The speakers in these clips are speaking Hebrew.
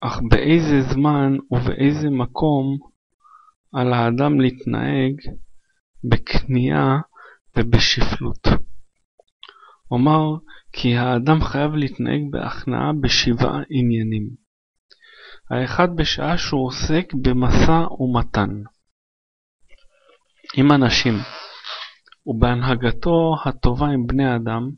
אך באיזה זמן ובאיזה מקום על האדם להתנהג בקנייה ובשפלות. אומר כי האדם חייב להתנהג בהכנעה בשבעה עניינים. האחד, בשעה שהוא עוסק במשא ומתן עם אנשים ובהנהגתו הטובה עם בני אדם,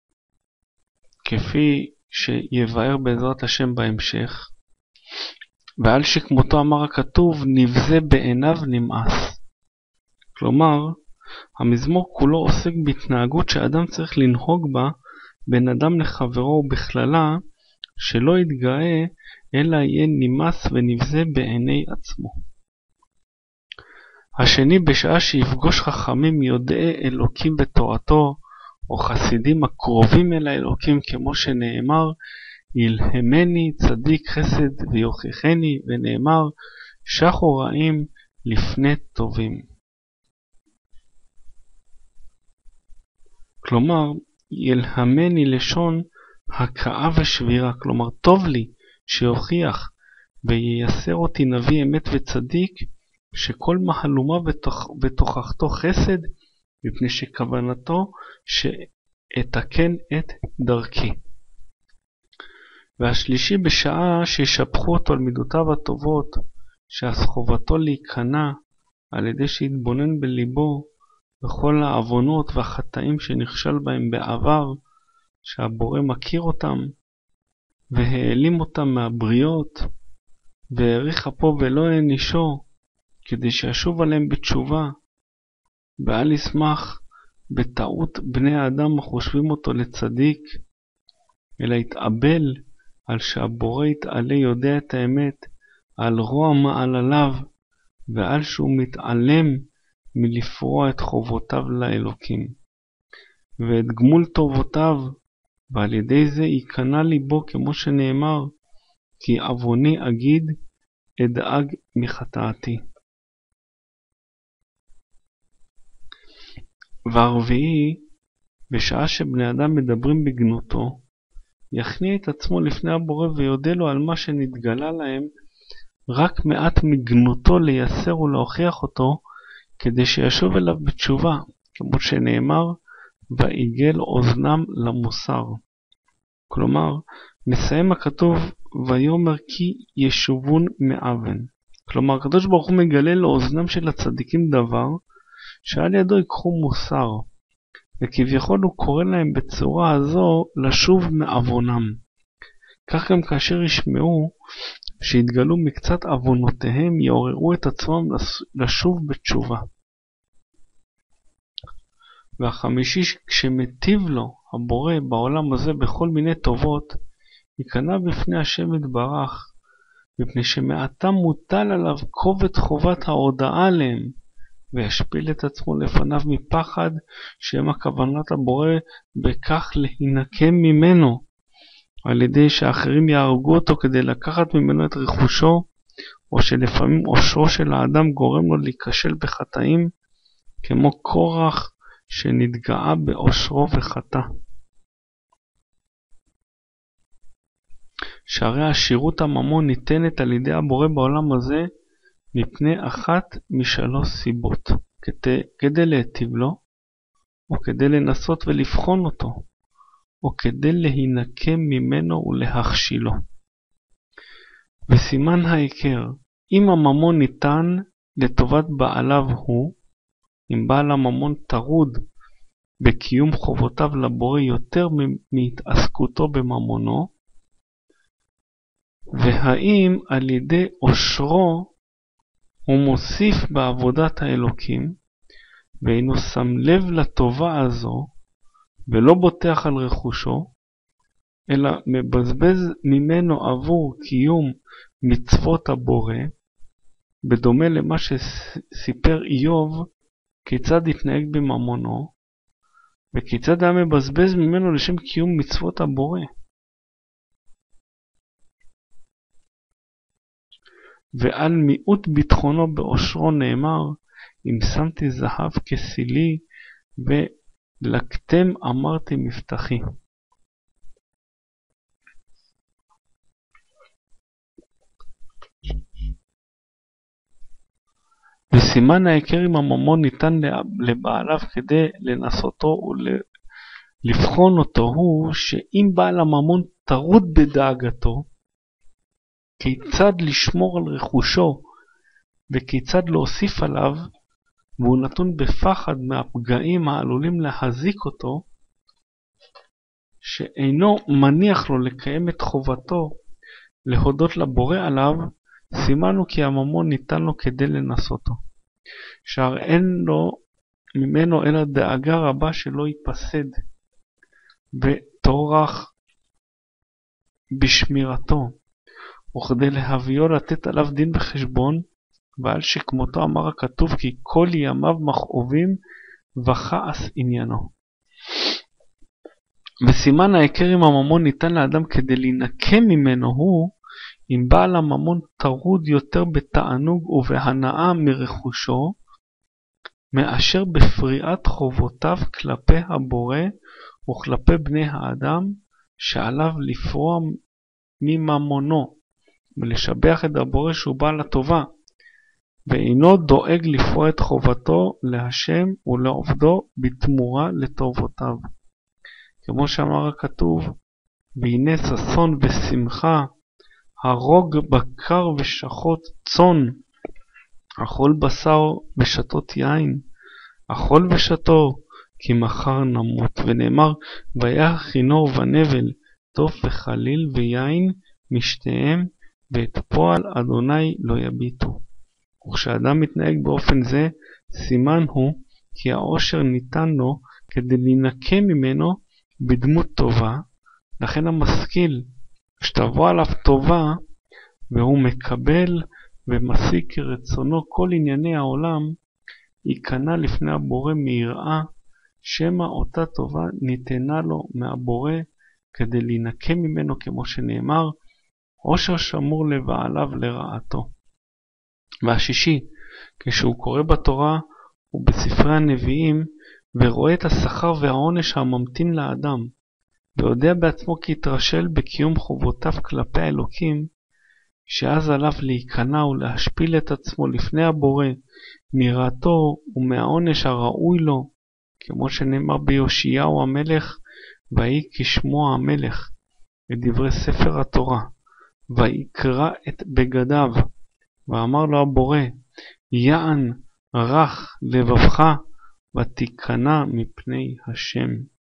כפי שיבאר בעזרת השם בהמשך, ועל שכמותו אמר הכתוב, נבזה בעיניו נמאס. כלומר, המזמור כולו עוסק בהתנהגות שאדם צריך לנהוג בה בין אדם לחברו, ובכללה שלא יתגאה אלא יהיה נמאס ונבזה בעיני עצמו. השני, בשעה שיפגוש חכמים יודעי אלוקים בתורתו, או חסידים הקרובים אל האלוקים, כמו שנאמר, ילהמני צדיק חסד ויוכיחני, ונאמר, שחו רעים לפני טובים. כלומר, ילהמני לשון הכאה ושבירה, כלומר, טוב לי שיוכיח וייסר אותי נביא אמת וצדיק, שכל מהלומה בתוכחתו חסד, מפני שכוונתו שאתקן את דרכי. והשלישי, בשעה שישבחו אותו על מידותיו הטובות, שאז חובתו להיכנע על ידי שיתבונן בליבו בכל העוונות והחטאים שנכשל בהם בעבר, שהבורא מכיר אותם והעלים אותם מהבריות, והאריך אפו ולא הענישו, כדי שישוב עליהם בתשובה, ואל ישמח בטעות בני האדם החושבים אותו לצדיק, אלא יתאבל על שהבורא יתעלה יודע את האמת, על רוע מעלליו, ועל שהוא מתעלם מלפרוע את חובותיו לאלוקים, ואת גמול טובותיו, ועל ידי זה ייכנע ליבו, כמו שנאמר, כי עווני אגיד אדאג מחטאתי. והרביעי, בשעה שבני אדם מדברים בגנותו, יכניע את עצמו לפני הבורא ויודה לו על מה שנתגלה להם, רק מעט מגנותו לייסר ולהוכיח אותו, כדי שישוב אליו בתשובה, כמו שנאמר, ויגל אוזנם למוסר. כלומר, מסיים הכתוב, ויאמר כי ישובון מעוון. כלומר, הקדוש ברוך הוא מגלה לאוזנם של הצדיקים דבר, שעל ידו יקחו מוסר, וכביכול הוא קורא להם בצורה הזו לשוב מעוונם. כך גם כאשר ישמעו שהתגלו מקצת עוונותיהם, יעוררו את עצמם לשוב בתשובה. והחמישי, כשמטיב לו הבורא בעולם הזה בכל מיני טובות, ייכנע בפני השם יתברך, מפני שמעתה מוטל עליו כובד חובת ההודעה עליהם, וישפיל את עצמו לפניו מפחד, שהם הכוונת הבורא בכך להינקם ממנו, על ידי שאחרים יהרגו אותו כדי לקחת ממנו את רכושו, או שלפעמים עושרו של האדם גורם לו להיכשל בחטאים, כמו קורח שנתגאה בעושרו וחטא. שהרי עשירות הממון ניתנת על ידי הבורא בעולם הזה, מפני אחת משלוש סיבות, כדי להיטיב לו, או כדי לנסות ולבחון אותו, או כדי להינקם ממנו ולהכשילו. וסימן העיקר, אם הממון ניתן לטובת בעליו הוא, אם בעל הממון טרוד בקיום חובותיו לבורא יותר מהתעסקותו בממונו, והאם על ידי עושרו הוא מוסיף בעבודת האלוקים, ואינו שם לב לטובה הזו, ולא בוטח על רכושו, אלא מבזבז ממנו עבור קיום מצוות הבורא, בדומה למה שסיפר איוב, כיצד התנהג בממונו, וכיצד היה מבזבז ממנו לשם קיום מצוות הבורא. ועל מיעוט ביטחונו בעושרו נאמר, אם שמתי זהב כסילי, ולקטם אמרתי מבטחי. וסימן ההיכר עם הממון ניתן לבעליו כדי לנסותו ולבחון אותו הוא שאם בעל הממון טרוד בדאגתו כיצד לשמור על רכושו וכיצד להוסיף עליו, והוא נתון בפחד מהפגעים העלולים להזיק אותו, שאינו מניח לו לקיים את חובתו להודות לבורא עליו, סימנו כי הממון ניתן לו כדי לנסותו, שהרי אין לו ממנו אלא דאגה רבה שלא ייפסד וטורח בשמירתו, וכדי להביאו לתת עליו דין וחשבון, ועל שכמותו אמר הכתוב כי כל ימיו מכאובים וכעס עניינו. וסימן ההיכר עם הממון ניתן לאדם כדי להינקם ממנו הוא אם בעל הממון טרוד יותר בתענוג ובהנאה מרכושו מאשר בפריעת חובותיו כלפי הבורא וכלפי בני האדם, שעליו לפרוע מממונו ולשבח את הבורא שהוא בעל הטובה, ואינו דואג לפרוע את חובתו להשם ולעובדו בתמורה לטובותיו. כמו שאמר הכתוב, והנה ששון ושמחה, הרוג בקר ושחוט צאן, אכול בשר ושתות יין, אכול ושתו, כי מחר נמות. ונאמר, ויח כינור ונבל, טוב וחליל ויין משתיהם, ואת פועל אדוני לא יביטו. וכשאדם מתנהג באופן זה, סימן הוא כי העושר ניתן לו כדי להינקם ממנו בדמות טובה. לכן המשכיל, כשתבוא עליו טובה והוא מקבל ומשיג כרצונו כל ענייני העולם, ייכנע לפני הבורא מיראה שמא אותה טובה ניתנה לו מהבורא כדי להינקם ממנו, כמו שנאמר, עושר שמור לבעליו לרעתו. והשישי, כשהוא קורא בתורה ובספרי הנביאים ורואה את השכר והעונש הממתין לאדם, ויודע בעצמו כי יתרשל בקיום חובותיו כלפי האלוקים, שאז עליו להיכנע ולהשפיל את עצמו לפני הבורא מיראתו ומהעונש הראוי לו, כמו שנאמר ביאשיהו המלך, ויהי כשמו המלך, בדברי ספר התורה, ויקרע את בגדיו, ואמר לו הבורא, יען רך לבבך ותיכנע מפני השם.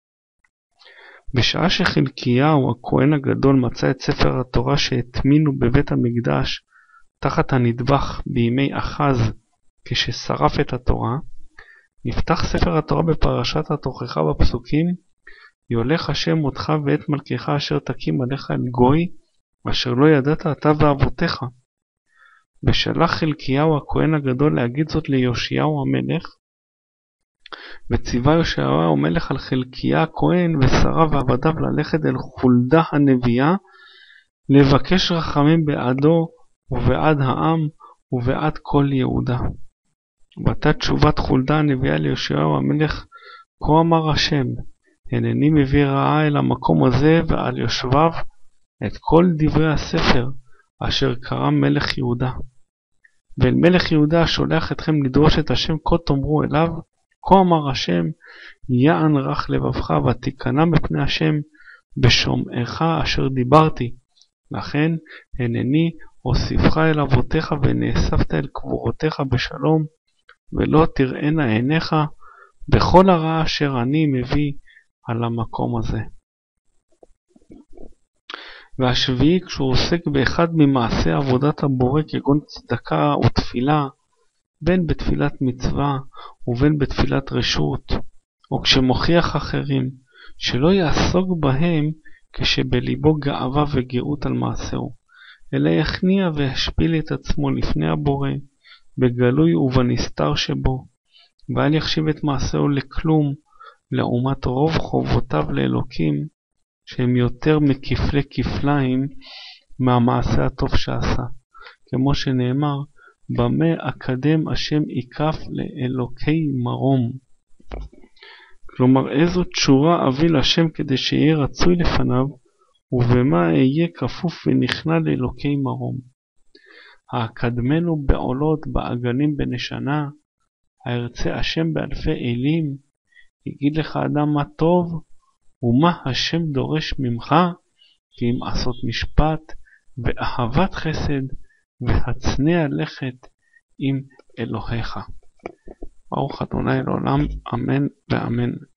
בשעה שחלקיהו הכהן הגדול מצא את ספר התורה שהטמינו בבית המקדש תחת הנדבך בימי אחז כששרף את התורה, נפתח ספר התורה בפרשת התוכחה בפסוקים, יולך השם אותך ואת מלכך אשר תקים עליך אל גוי אשר לא ידעת אתה ואבותיך. ושלח חלקיהו הכהן הגדול להגיד זאת ליאשיהו המלך, וציווה יאשיהו המלך על חלקיה הכהן ושריו ועבדיו ללכת אל חולדה הנביאה לבקש רחמים בעדו ובעד העם ובעד כל יהודה. ותת תשובת חולדה הנביאה ליאשיהו המלך, כה אמר השם, הנני מביא רעה אל המקום הזה ועל יושביו את כל דברי הספר אשר קרא מלך יהודה. ואל מלך יהודה שולח אתכם לדרוש את השם, כה תאמרו אליו, כה אמר השם, יען רך לבבך ותיכנע מפני השם בשומעך אשר דיברתי. לכן הנני אוסיפך אל אבותיך ונאספת אל קבורותיך בשלום, ולא תראינה עיניך בכל הרע אשר אני מביא על המקום הזה. והשביעי, כשהוא עוסק באחד ממעשי עבודת הבורא כגון צדקה ותפילה, בין בתפילת מצווה ובין בתפילת רשות, או כשמוכיח אחרים, שלא יעסוק בהם כשבליבו גאווה וגאות על מעשהו, אלא יכניע והשפיל את עצמו לפני הבורא, בגלוי ובנסתר שבו, ואל יחשיב את מעשהו לכלום, לעומת רוב חובותיו לאלוקים, שהם יותר מכפלי כפליים מהמעשה הטוב שעשה, כמו שנאמר, במה אקדם השם עיקף לאלוקי מרום. כלומר, איזו תשורה אביא לשם כדי שיהיה רצוי לפניו, ובמה אהיה כפוף ונכנע לאלוקי מרום. האקדמנו בעולות, באגנים בנשנה, הארצה השם באלפי אלים, יגיד לך אדם מה טוב, ומה השם דורש ממך, כי אם עשות משפט, ואהבת חסד, והצנע לכת עם אלוהיך. ברוך ה' לעולם, אמן ואמן.